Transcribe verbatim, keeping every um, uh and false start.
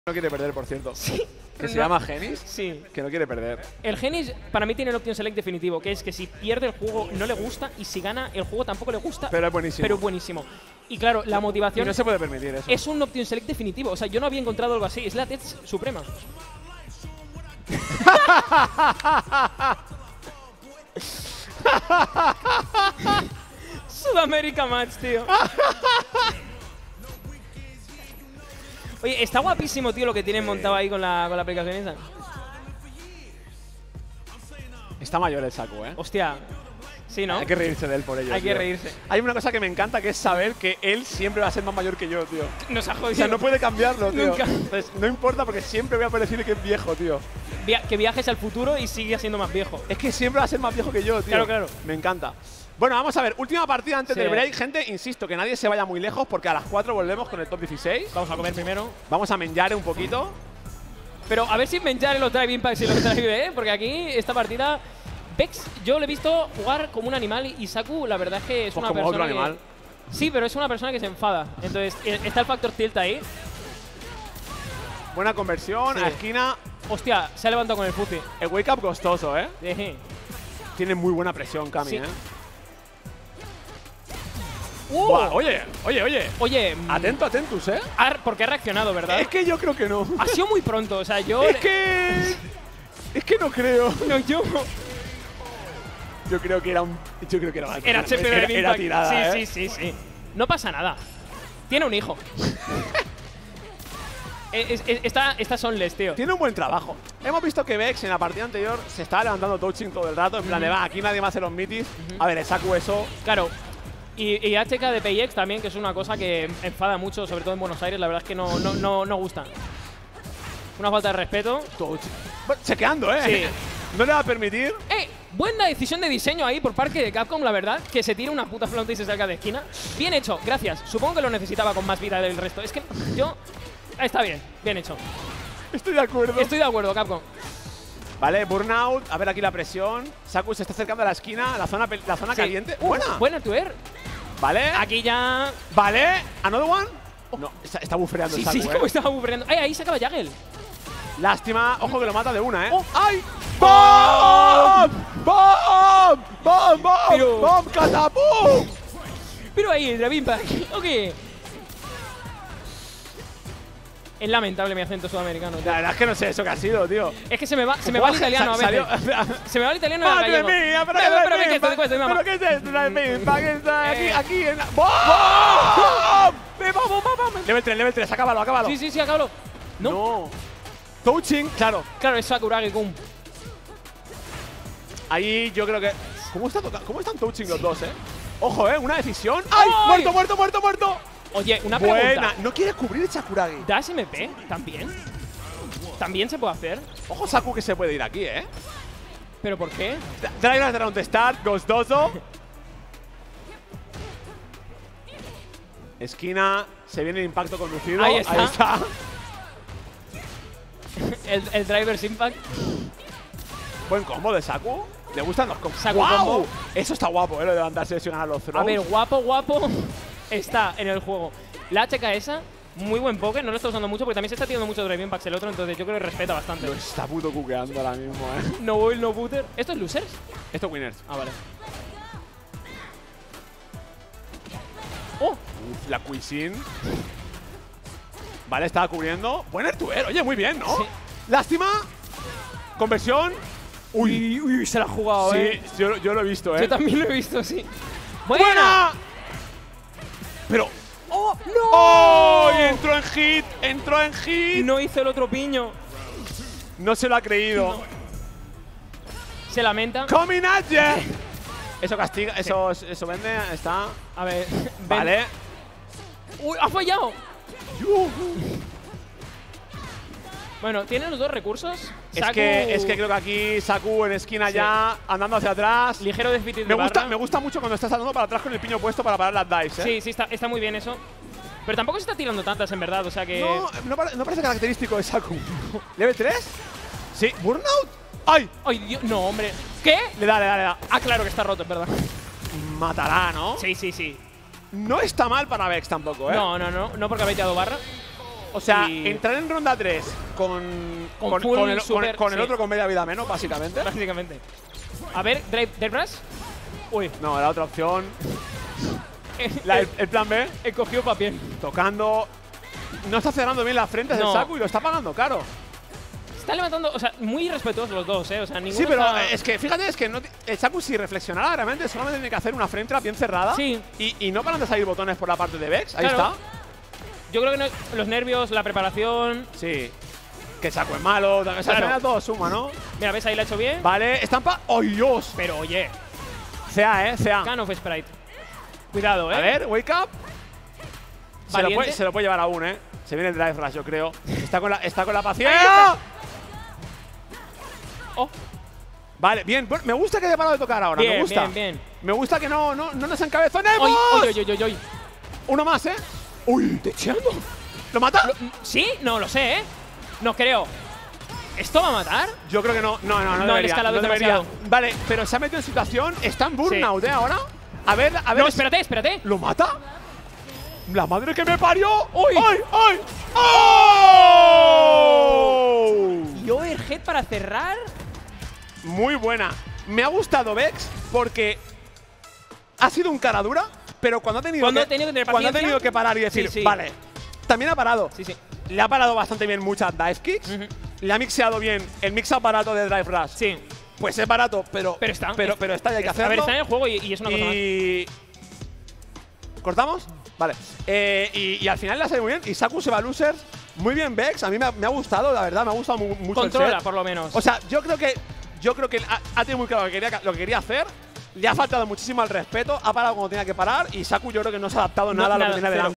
No quiere perder, por cierto. Sí. Que se no. llama Genis. Sí. Que no quiere perder. El Genis para mí tiene el Option Select definitivo, que es que si pierde el juego no le gusta y si gana el juego tampoco le gusta. Pero es buenísimo. Pero es buenísimo. Y claro, la motivación… Y no se puede permitir eso. Es un Option Select definitivo. O sea, yo no había encontrado algo así. Es la Tets suprema. Sudamérica Match, tío. Oye, está guapísimo, tío, lo que tienen montado ahí con la, con la aplicación esa. Está mayor el Saku, ¿eh? Hostia. Sí, ¿no? Hay que reírse de él por ello. Hay que tío. reírse. Hay una cosa que me encanta, que es saber que él siempre va a ser más mayor que yo, tío. Nos ha jodido. O sea, no puede cambiarlo, tío. Nunca. Entonces, no importa porque siempre voy a parecer que es viejo, tío. Via que viajes al futuro y sigue siendo más viejo. Es que siempre va a ser más viejo que yo, tío. Claro, claro. Me encanta. Bueno, vamos a ver. Última partida antes Sí. del break. Gente, insisto, que nadie se vaya muy lejos porque a las cuatro volvemos con el top dieciséis. Vamos a comer primero. Vamos a menjar un poquito. Pero a ver si Menjar los drive impacts y los drive, ¿eh? Porque aquí, esta partida… Vex, yo le he visto jugar como un animal y Saku, la verdad es que es Pues una como persona otro animal. que… Sí, pero es una persona que se enfada. Entonces, eh, está el factor tilt ahí. Buena conversión, Sí. a esquina. Hostia, se ha levantado con el Fuzzy. El wake up costoso, ¿eh? Eje. Tiene muy buena presión, Cami, Sí. ¿eh? ¡Uh! Buah, oye, oye, oye. Oye, mm, Atento, atentus, ¿eh? ha- porque ha reaccionado, ¿verdad? Es que yo creo que no. Ha sido muy pronto, o sea, yo… Es que… Es que no creo. No, yo… Yo creo que era un… Yo creo que era una… Era H P era, de era impact. tirada, Sí, ¿eh? sí, sí, sí. No pasa nada. Tiene un hijo. es, es, está, está sonless, tío. Tiene un buen trabajo. Hemos visto que Vex en la partida anterior se estaba levantando touching todo el rato. En plan de, va, aquí nadie más hace los mitis. A ver, el Saku eso… Claro. Y, y H K de P X también, que es una cosa que enfada mucho, sobre todo en Buenos Aires. La verdad es que no, no, no, no gusta. Una falta de respeto. touching. Bueno, chequeando, ¿eh? Sí. No le va a permitir… ¡Eh! Buena decisión de diseño ahí por parte de Capcom, la verdad. Que se tire una puta flauta y se salga de esquina. Bien hecho, gracias. Supongo que lo necesitaba con más vida del resto. Es que yo… Está bien, bien hecho. Estoy de acuerdo. Estoy de acuerdo, Capcom. Vale, burnout. A ver aquí la presión. Saku se está acercando a la esquina, la zona, la zona Sí. caliente. Uh, Buena. Buena tuer. Vale. Aquí ya… Vale. Another one. No, está, está bufreando Sí, el Saku, sí, ¿eh? como estaba aburriendo. ¡Ay, ahí se acaba Jagel! Lástima. Ojo que lo mata de una, ¿eh? Oh. ¡Ay! ¡Bom! ¡Bom! ¡Bom! ¡Bom! Pero- ¡Bom! ¡Catapum! Pero ahí, el Drive Impact. Ok. Es lamentable mi acento sudamericano, tío. La verdad es que no sé eso que ha sido, tío. Es que se me va, se me va el italiano a veces. Salió- Se me va el italiano y el ¡Madre gallego. mía! ¿Pero Pero, qué pero, es ¿qué esto? te cuesta, mi mamá? ¿Pero qué es esto? Drive Impact, está aquí, Eh. aquí en la… ¡Bom! ¡Eh, vamos, vamos, vamos! Level tres, level tres, acábalo, acábalo. Sí, sí, sí, acábalo. No. No. Touching, claro. Claro, es Sakuragi-kun. Ahí yo creo que… ¿Cómo, está toca- ¿Cómo están touching los dos, eh? Ojo, eh, una decisión. ¡Ay! ¡Ay! ¡Muerto, muerto, muerto, muerto! Oye, una Buena. pregunta. No quiere cubrir el Sakuragi. ¿Das M P? ¿También? ¿También se puede hacer? Ojo, Saku, que se puede ir aquí, eh. ¿Pero por qué? Drivers round start, Ghostoso. Esquina, se viene el impacto conducido. Ahí está. Ahí está. El, el Driver's Impact. Buen combo de Saku. Le gustan los combos. Saku ¡Guau! combo. Eso está guapo, eh, lo de levantarse y ganar los throws. A ver, guapo, guapo está en el juego. La H K esa, muy buen poke, no lo está usando mucho porque también se está tirando mucho Drive Impacts el otro, entonces yo creo que respeta bastante. Lo está puto cuqueando ahora mismo, eh. No boil, no butter. ¿Esto es losers? Esto es winners. Ah, vale. ¡Oh! Uf, la Cuisine. Vale, estaba cubriendo. Buen Ertuer, oye, muy bien, ¿no? Sí. Lástima. Conversión. Uy, uy, se la ha jugado, Sí, eh. yo, yo lo he visto, ¿eh? Yo también lo he visto, sí. ¡Buena! Pero… ¡Oh, no! ¡Oh! Y entró en hit, entró en hit. No hizo el otro piño. No se lo ha creído. Se lamenta. Coming at ya. Eso castiga, eso, eso vende, está… A ver, ven. Vale. ¡Uy, ha fallado! Yuhu. Bueno, tiene los dos recursos. Es Saku- que, es que creo que aquí Saku en esquina Sí. ya, andando hacia atrás. Ligero déficit Me de gusta, barra. me gusta mucho cuando estás andando para atrás con el piño puesto para parar las dives, ¿eh? Sí, sí, está, está muy bien eso. Pero tampoco se está tirando tantas, en verdad, o sea que… No, no, pare- no parece característico de Saku. ¿Level tres? Sí. ¿Burnout? ¡Ay! ¡Ay, Dios! No, hombre. ¿Qué? Le da, le da, le da. Ah, claro que está roto, es verdad. Matará, ¿no? Sí, sí, sí. No está mal para Vex tampoco, ¿eh? No, no, no. No porque ha baiteado barra. O sea, y entrar en ronda tres con, Con con, full con el, super, con, con el sí. otro con media vida menos, básicamente. básicamente. A ver, Drive Drive Rush. Uy, No, la otra opción. La- el, el plan B, he cogido papel. tocando. No está cerrando bien las frentes No. del Saku y lo está pagando caro. Está levantando, o sea, muy respetuosos los dos, ¿eh? O sea, ninguno Sí, pero está- es que fíjate, es que no, el Saku, si reflexionara realmente, solamente tiene que hacer una frente bien cerrada. Sí. Y, y no paran de salir botones por la parte de Vex. Ahí Claro. está. Yo creo que no- los nervios, la preparación… Sí. Que el Saku es malo. O sea, al final todo suma, ¿no? Mira, ¿ves? Ahí lo ha hecho bien. Vale, estampa. ¡Oh, Dios! Pero oye, C A, eh, C A. Can of Sprite. Cuidado, ¿eh? A ver, wake up. Se lo, Valiente. puede, se lo puede llevar aún, ¿eh? Se viene el Drive Rush, yo creo. Está con la, está con la paciencia. Oh, Vale, bien. Bueno, me gusta que haya parado de tocar ahora. bien, me gusta. bien, bien. Me gusta que no, no, no nos encabezonemos. ¡Oy, oy, oy, oy, oy! Uno más, ¿eh? Uy, te echando. ¿Lo mata? ¿Sí? No lo sé, ¿eh? No creo. ¿Esto va a matar? Yo creo que no. No, no, no, No, el debería. escalado no es debería. demasiado. Vale, pero se ha metido en situación. Está en burnout, ¿eh? Ahora. A ver, a ver. No, espérate, espérate. ¿Lo mata? ¡La madre que me parió! ¡Uy! ¡Ay, ay! ¡Oh! Y overhead para cerrar. Muy buena. Me ha gustado Vex porque ha sido un cara dura, pero cuando ha tenido, Cuando que, ha tenido que tener cuando ha paciencia. tenido que parar y decir, Sí, sí. vale, también ha parado. Sí, sí. Le ha parado bastante bien muchas dive kicks. Ujú. Le ha mixeado bien el mix aparato de Drive Rush. Sí. Pues es barato, pero, Pero está. pero, pero está y hay que hacerlo. A ver, está en el juego y, y es una cosa más. Y… ¿Cortamos? Vale. Eh, y, y al final le ha salido muy bien. Y Saku se va a losers. Muy bien, Vex. A mí me ha, me ha gustado, la verdad. Me ha gustado mu- mucho el Controla, set. por lo menos. O sea, yo creo que yo creo que ha, ha tenido muy claro lo que, quería, lo que quería hacer. Le ha faltado muchísimo al respeto. Ha parado cuando tenía que parar. Y Saku yo creo que no se ha adaptado No, nada a lo nada, que tenía cero. delante.